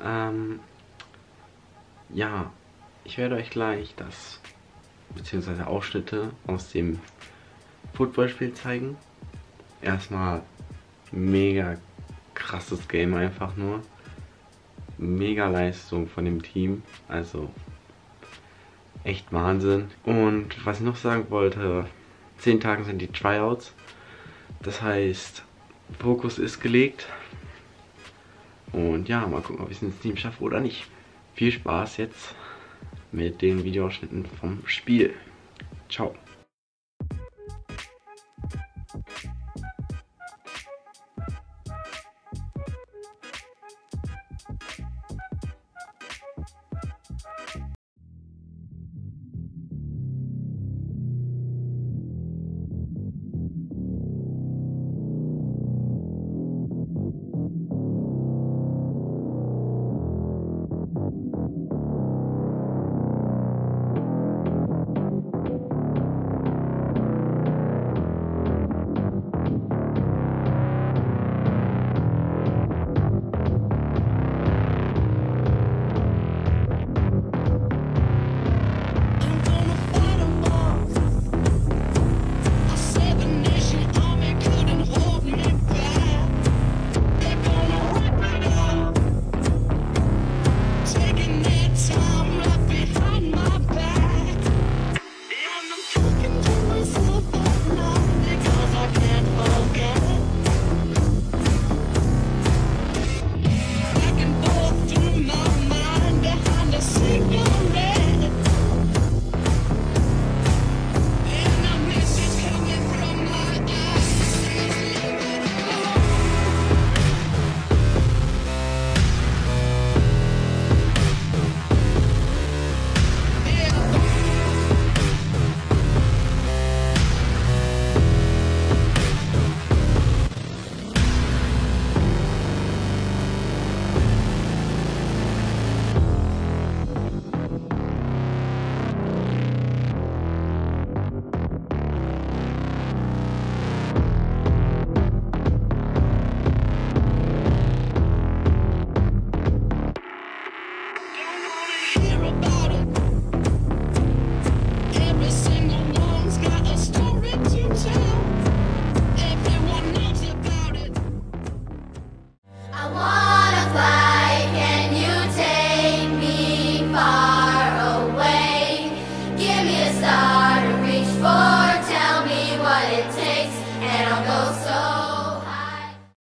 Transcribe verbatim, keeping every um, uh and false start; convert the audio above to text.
Ähm, ja, ich werde euch gleich das, beziehungsweise Ausschnitte aus dem Footballspiel zeigen. Erstmal mega krasses Game einfach nur. Mega Leistung von dem Team. Also echt Wahnsinn. Und was ich noch sagen wollte, zehn Tagen sind die Tryouts. Das heißt, Fokus ist gelegt. Und ja, mal gucken, ob ich es ins Team schaffe oder nicht. Viel Spaß jetzt mit den Videoausschnitten vom Spiel. Ciao.